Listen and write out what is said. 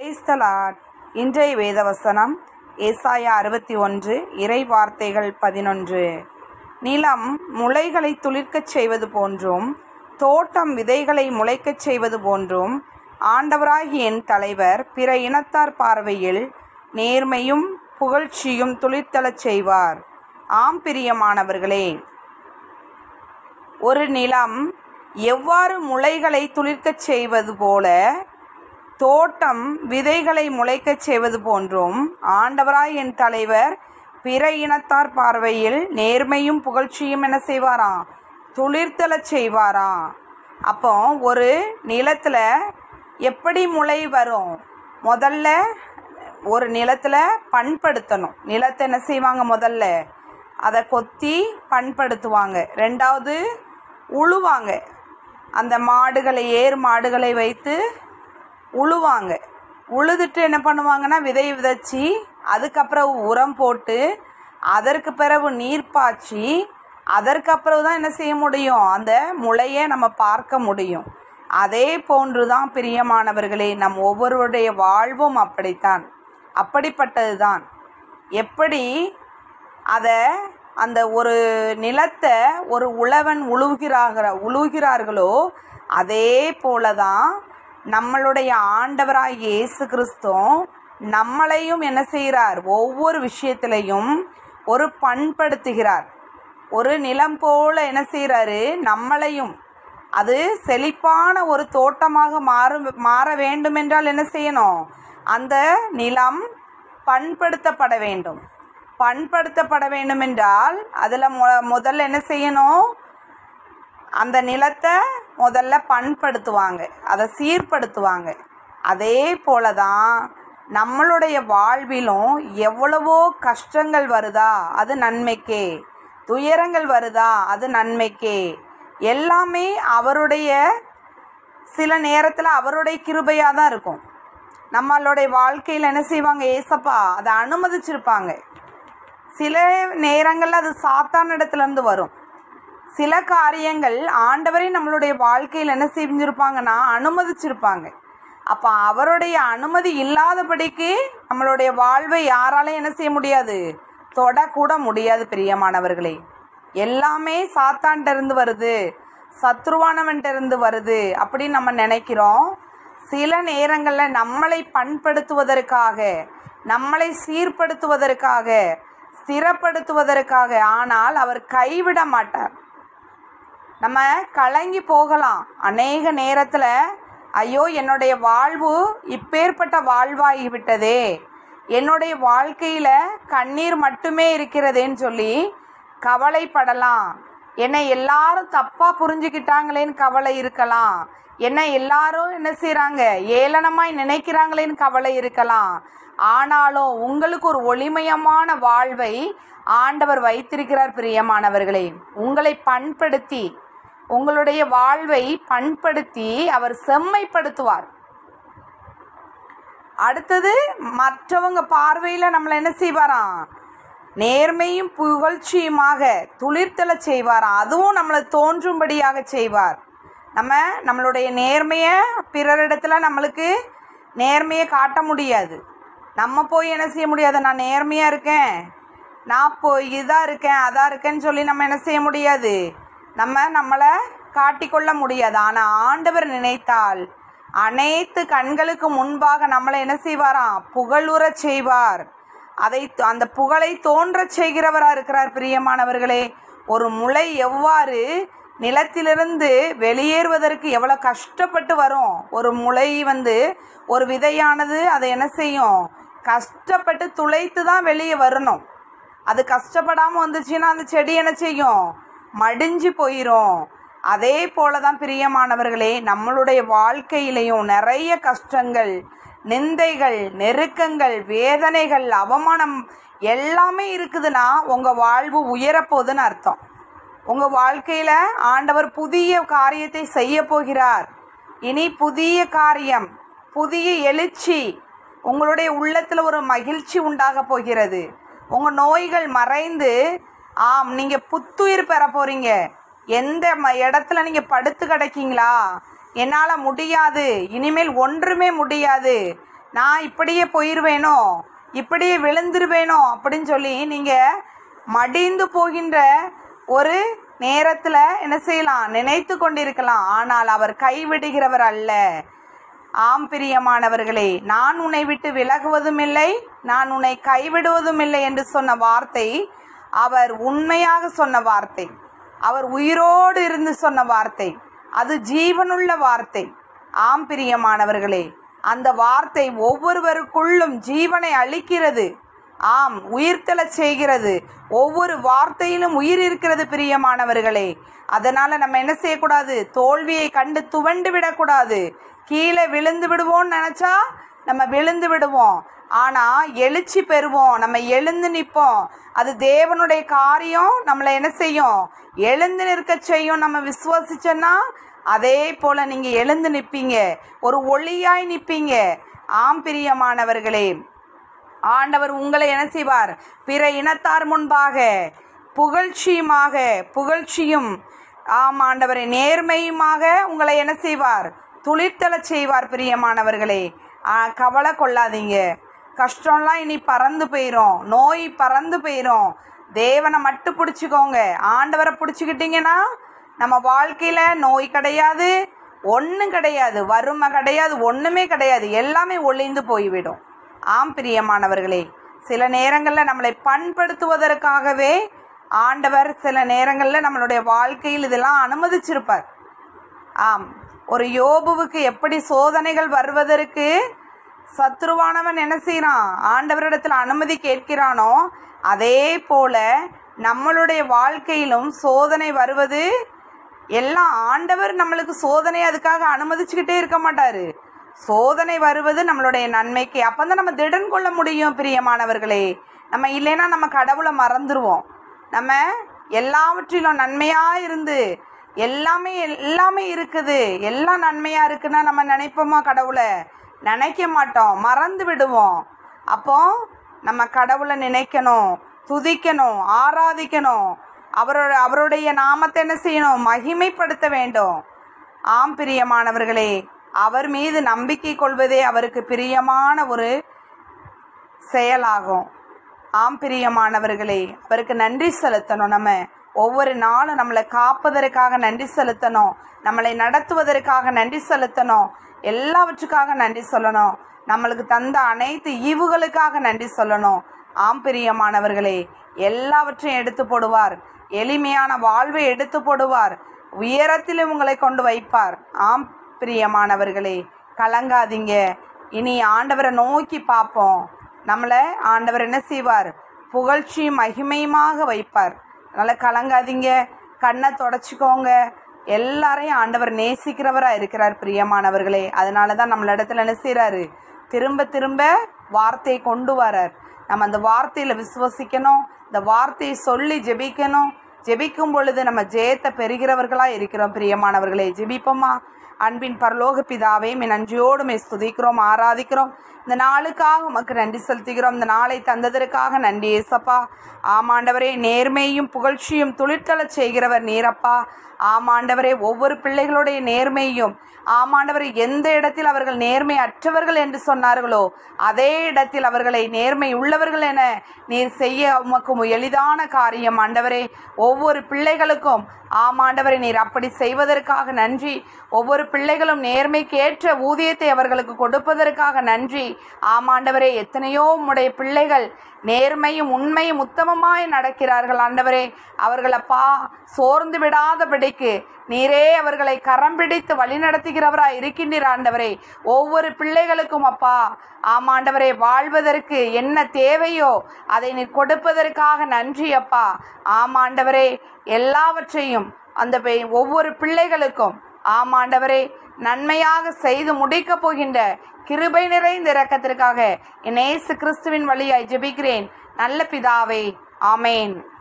Praise the Lord. இன்றைய வேதவசனம் ஏசாயா 61 இறை வார்த்தைகள் 11. நிலம் முளைகளை துளிர்க்கச் செய்வது போன்றும் தோட்டம் விதைகளை முளைக்கச் செய்வது போன்றும் ஆண்டவராகிய என் தலைவர் பிற இனத்தார் பார்வையில் நேர்மையும் புகழ்ச்சியும் துளிர்த்தெழச் செய்வார். ஆம் பிரியமானவர்களே, ஒரு நிலம் எவ்வாறு முளைகளை துளிர்க்கச் செய்வது போல தோட்டம் விதைகளை முளைக்கச் செய்வது போன்றும் ஆண்டவராய் என் தலைவர் பிற இனத்தார் பார்வையில் நேர்மையும் புகழ்ச்சியும் என்ன செய்வாராம்? துளிர்த்தெழச் செய்வாராம். அப்போ ஒரு நிலத்தில் எப்படி முளை வரும்? முதல்ல ஒரு நிலத்தில் பண்படுத்தணும். நிலத்தை என்ன செய்வாங்க? முதல்ல அதை கொத்தி பண்படுத்துவாங்க. ரெண்டாவது உழுவாங்க. அந்த மாடுகளை ஏர் மாடுகளை வைத்து உழுவாங்க. உழுதுட்டு என்ன பண்ணுவாங்கன்னா விதை விதைச்சி அதுக்கப்புறம் உரம் போட்டு அதற்கு பிறகு நீர் பாய்ச்சி அதற்கப்புறம் தான் என்ன செய்ய முடியும்? அந்த முளையை நம்ம பார்க்க முடியும். அதே போன்று தான் பிரியமானவர்களே, நம் ஒவ்வொருவருடைய வாழ்வும் அப்படித்தான், அப்படிப்பட்டது தான். எப்படி அதை அந்த ஒரு நிலத்தை ஒரு உழவன் உழுகிறார்களோ அதே போல தான் நம்மளுடைய ஆண்டவராய் இயேசு கிறிஸ்துவும் நம்மளையும் என்ன செய்கிறார்? ஒவ்வொரு விஷயத்திலையும் ஒரு பண்படுத்துகிறார். ஒரு நிலம் போல என்ன செய்கிறாரு? நம்மளையும் அது செழிப்பான ஒரு தோட்டமாக மாற வேண்டும் என்றால் என்ன செய்யணும்? அந்த நிலம் பண்படுத்தப்பட வேண்டும். பண்படுத்தப்பட வேண்டும் என்றால் அதில் முதல்ல என்ன செய்யணும்? அந்த நிலத்தை முதல்ல பண்படுத்துவாங்க, அதை சீர்படுத்துவாங்க. அதே போல தான் நம்மளுடைய வாழ்விலும் எவ்வளவோ கஷ்டங்கள் வருதா அது நன்மைக்கே, துயரங்கள் வருதா அது நன்மைக்கே. எல்லாமே அவருடைய சில நேரத்தில் அவருடைய கிருபையாக தான் இருக்கும். நம்மளுடைய வாழ்க்கையில் என்ன செய்வாங்க? ஏசப்பா அதை அனுமதிச்சிருப்பாங்க. சில நேரங்களில் அது சாத்தான இடத்துலேருந்து வரும். சில காரியங்கள் ஆண்டவரே நம்மளுடைய வாழ்க்கையில் என்ன செஞ்சுருப்பாங்கன்னா அனுமதிச்சிருப்பாங்க. அப்போ அவருடைய அனுமதி இல்லாதபடிக்கு நம்மளுடைய வாழ்வை யாராலையும் என்ன செய்ய முடியாது? தொடக்கூட முடியாது. பிரியமானவர்களே, எல்லாமே சாத்தான்கிட்ட இருந்து வருது, சத்ருவானவன்கிட்ட இருந்து வருது அப்படின்னு நம்ம நினைக்கிறோம். சில நேரங்களில் நம்மளை பண்படுத்துவதற்காக, நம்மளை சீர்படுத்துவதற்காக, ஸ்திரப்படுத்துவதற்காக. ஆனால் அவர் கைவிட மாட்டார். நம்ம கலங்கி போகலாம் அநேக நேரத்தில், ஐயோ என்னுடைய வாழ்வு இப்பேற்பட்ட வாழ்வாகிவிட்டதே, என்னுடைய வாழ்க்கையில் கண்ணீர் மட்டுமே இருக்கிறதேன்னு சொல்லி கவலைப்படலாம். என்னை எல்லாரும் தப்பாக புரிஞ்சுக்கிட்டாங்களேன்னு கவலை இருக்கலாம். என்னை எல்லாரும் என்ன செய்கிறாங்க? ஏளனமாய் நினைக்கிறாங்களேன்னு கவலை இருக்கலாம். ஆனாலும் உங்களுக்கு ஒரு ஒளிமயமான வாழ்வை ஆண்டவர் வைத்திருக்கிறார். பிரியமானவர்களே, உங்களை பண்படுத்தி, உங்களுடைய வாழ்வை பண்படுத்தி அவர் செம்மைப்படுத்துவார். அடுத்தது மற்றவங்க பார்வையில் நம்மளை என்ன செய்வாராம்? நேர்மையும் புகழ்ச்சியுமாக துளிர்த்தெழச் செய்வாராம். அதுவும் நம்மளை தோன்றும்படியாக செய்வார். நம்மளுடைய நேர்மையை பிறரிடத்துல நம்மளுக்கு நேர்மையை காட்ட முடியாது. நம்ம போய் என்ன செய்ய முடியாது? நான் நேர்மையாக இருக்கேன், நான் இதாக இருக்கேன், அதாக இருக்கேன்னு சொல்லி நம்ம என்ன செய்ய முடியாது? நம்மளை காட்டிக்கொள்ள முடியாது. ஆனால் ஆண்டவர் நினைத்தால் அனைத்து கண்களுக்கு முன்பாக நம்மளை என்ன செய்வாராம்? புகழுறச் செய்வார். அந்த புகழை தோன்றச் செய்கிறவராக இருக்கிறார். பிரியமானவர்களே, ஒரு முளை எவ்வாறு நிலத்திலிருந்து வெளியேறுவதற்கு எவ்வளோ கஷ்டப்பட்டு வரும்? ஒரு முளை ஒரு விதையானது அதை என்ன செய்யும்? கஷ்டப்பட்டு துளைத்து தான் வெளியே வரணும். அது கஷ்டப்படாமல் வந்துச்சுன்னா அந்த செடி என்ன செய்யும்? மடிஞ்சு போயிடும். அதே போல தான் பிரியமானவர்களே, நம்மளுடைய வாழ்க்கையிலையும் நிறைய கஷ்டங்கள், நிந்தைகள், நெருக்கங்கள், வேதனைகள், அவமானம் எல்லாமே இருக்குதுன்னா உங்கள் வாழ்வு உயரப்போகுதுன்னு அர்த்தம். உங்கள் வாழ்க்கையில் ஆண்டவர் புதிய காரியத்தை செய்ய போகிறார். இனி புதிய காரியம், புதிய எழுச்சி, உங்களுடைய உள்ளத்தில் ஒரு மகிழ்ச்சி உண்டாக போகிறது. உங்கள் நோய்கள் மறைந்து நீங்கள் புத்துயிர் பெற போகிறீங்க. எந்த இடத்துல நீங்கள் படுத்து கிடக்கீங்களா? என்னால் முடியாது, இனிமேல் ஒன்றுமே முடியாது, நான் இப்படியே போயிடுவேனோ, இப்படியே விழுந்துருவேனோ அப்படின்னு சொல்லி நீங்கள் மடிந்து போகின்ற ஒரு நேரத்தில் என்ன செய்யலாம், நினைத்து கொண்டிருக்கலாம். ஆனால் அவர் கைவிடுகிறவர் அல்ல. ஆம் பிரியமானவர்களே, நான் உன்னை விட்டு விலகுவதும் இல்லை, நான் உன்னை கைவிடுவதும் இல்லை என்று சொன்ன வார்த்தை அவர் உண்மையாக சொன்ன வார்த்தை, அவர் உயிரோடு இருந்து சொன்ன வார்த்தை, அது ஜீவனுள்ள வார்த்தை. ஆம் பிரியமானவர்களே, அந்த வார்த்தை ஒவ்வொருவருக்குள்ளும் ஜீவனை அளிக்கிறது. ஆம், உயிர்த்தெழச் செய்கிறது. ஒவ்வொரு வார்த்தையிலும் உயிர் இருக்கிறது பிரியமானவர்களே. அதனால் நம்ம என்ன செய்யக்கூடாது, தோல்வியை கண்டு துவண்டு விடக்கூடாது. கீழே விழுந்து விடுவோம்னு நினச்சா நம்ம விழுந்து விடுவோம். ஆனால் எழுச்சி பெறுவோம், நம்ம எழுந்து நிற்போம். அது தேவனுடைய காரியம், நம்மளை என்ன செய்யும், எழுந்து நிற்க செய்யும். நம்ம விசுவாசிச்சோன்னா அதே போல் நீங்கள் எழுந்து நிற்பீங்க, ஒரு ஒளியாய் நிற்பீங்க. ஆம் பிரியமானவர்களே, ஆண்டவர் உங்களை என்ன செய்வார், பிற இனத்தார் முன்பாக புகழ்ச்சியும் ஆம் ஆண்டவரை நேர்மையுமாக உங்களை என்ன செய்வார், துளிர்த்தெழச் செய்வார். பிரியமானவர்களே, கவலை கொள்ளாதீங்க. கஷ்டம்லாம் இனி பறந்து போயிடும், நோய் பறந்து போயிடும். தேவனை மட்டும் பிடிச்சிக்கோங்க. ஆண்டவரை பிடிச்சிக்கிட்டிங்கன்னா நம்ம வாழ்க்கையில் நோய் கிடையாது, ஒன்றும் கிடையாது, வறுமை கிடையாது, ஒன்றுமே கிடையாது, எல்லாமே ஒளிந்து போய்விடும். ஆம் பிரியமானவர்களே, சில நேரங்களில் நம்மளை பண்படுத்துவதற்காகவே ஆண்டவர் சில நேரங்களில் நம்மளுடைய வாழ்க்கையில் இதெல்லாம் அனுமதிச்சிருப்பார். ஆம், ஒரு யோபுவுக்கு எப்படி சோதனைகள் வருவதற்கு சத்ருவானவன் என்ன செய்கிறான், ஆண்டவரிடத்தில் அனுமதி கேட்கிறானோ, அதே போல நம்மளுடைய வாழ்க்கையிலும் சோதனை வருவது எல்லாம் ஆண்டவர் நம்மளுக்கு சோதனை அதுக்காக அனுமதிச்சுக்கிட்டே இருக்க மாட்டார். சோதனை வருவது நம்மளுடைய நன்மைக்கு. அப்போ தான் நம்ம திடன் கொள்ள முடியும் பிரியமானவர்களே. நம்ம இல்லைன்னா நம்ம கடவுளை மறந்துடுவோம். நம்ம எல்லாவற்றிலும் நன்மையாக இருந்து எல்லாமே இருக்குது, எல்லாம் நன்மையாக இருக்குன்னா நம்ம நினைப்போமா, கடவுளை நினைக்க மாட்டோம், மறந்து விடுவோம். அப்போ நம்ம கடவுளை நினைக்கணும், துதிக்கணும், ஆராதிக்கணும், அவருடைய நாமத்தை என்ன செய்யணும், மகிமைப்படுத்த வேண்டும். ஆம் பிரியமானவர்களே, அவர் மீது நம்பிக்கை கொள்வதே அவருக்கு பிரியமான ஒரு செயலாகும். ஆம் பிரியமானவர்களே, அவருக்கு நன்றி செலுத்தணும். நம்ம ஒவ்வொரு நாளும் நம்மளை காப்பதற்காக நன்றி செலுத்தணும், நம்மளை நடத்துவதற்காக நன்றி செலுத்தணும், எல்லாவற்றுக்காக நன்றி சொல்லணும், நம்மளுக்கு தந்த அனைத்து ஈவுகளுக்காக நன்றி சொல்லணும். ஆம் பிரியமானவர்களே, எல்லாவற்றையும் எடுத்து போடுவார். எளிமையான வாழ்வை எடுத்து போடுவார். உயரத்திலும் உங்களை கொண்டு வைப்பார். ஆம் பிரியமானவர்களே, கலங்காதீங்க. இனி ஆண்டவரை நோக்கி பார்ப்போம். நம்மளை ஆண்டவர் என்ன செய்வார், புகழ்ச்சியும் மகிமையுமாக வைப்பார். அதனால் கலங்காதீங்க, கண்ணை தொடச்சிக்கோங்க. எல்லாரையும் ஆண்டவர் நேசிக்கிறவராக இருக்கிறார் பிரியமானவர்களே. அதனால தான் நம்மளிடத்துல என்ன செய்கிறாரு, திரும்ப திரும்ப வார்த்தையை கொண்டு வரார். நம்ம அந்த வார்த்தையில் விசுவசிக்கணும், இந்த வார்த்தையை சொல்லி ஜெபிக்கணும். ஜெபிக்கும் பொழுது நம்ம ஜெயத்தை பெறுகிறவர்களாக இருக்கிறோம் பிரியமானவர்களே. ஜெபிப்போமா? அன்பின் பரலோக பிதாவே, நன்றியோடு ஸ்துதிக்கிறோம், ஆராதிக்கிறோம். இந்த நாளுக்காக உமக்கு நன்றி செலுத்துகிறோம். இந்த நாளை தந்ததற்காக நன்றி ஏசப்பா. ஆமாண்டவரே, நேர்மையும் புகழ்ச்சியும் துளிர்த்தெழச் செய்கிறவர் நீரப்பா. ஆமாண்டவரே, ஒவ்வொரு பிள்ளைகளுடைய நேர்மையும் ஆமாண்டவரே, எந்த இடத்தில் அவர்கள் நேர்மை அற்றவர்கள் என்று சொன்னார்களோ அதே இடத்தில் அவர்களை நேர்மை உள்ளவர்கள் என நீர் செய்ய உமக்கு எளிதான காரியம் ஆண்டவரே. ஒவ்வொரு பிள்ளைகளுக்கும் ஆமாண்டவரை நீர் அப்படி செய்வதற்காக நன்றி. ஒவ்வொரு பிள்ளைகளும் நேர்மைக்கேற்ற ஊதியத்தை அவர்களுக்கு கொடுப்பதற்காக நன்றி. ஆமாண்டவரே, எத்தனையோ உம்முடைய பிள்ளைகள் நேர்மையும் உண்மையும் உத்தமமாய் நடக்கிறார்கள் ஆண்டவரே. அவர்களப்பா சோர்ந்து விடாதபடிக்கு நீரே அவர்களை கரம் பிடித்து வழிநடத்துகிறவராய் இருக்கின்றீர் ஆண்டவரே. ஒவ்வொரு பிள்ளைகளுக்கும் அப்பா ஆமாண்டவரே, வாழ்வதற்கு என்ன தேவையோ அதை நீர் கொடுப்பதற்காக நன்றி அப்பா. ஆமாண்டவரே, எல்லாவற்றையும் அந்த ஒவ்வொரு பிள்ளைகளுக்கும் ஆமாண்டவரே நன்மையாக செய்து முடிக்கப் போகின்ற கிருபை நிறைந்த இரக்கத்திற்காக இயேசு கிறிஸ்துவின் வழியாய் ஜெபிக்கிறேன் நல்ல பிதாவே. ஆமேன்.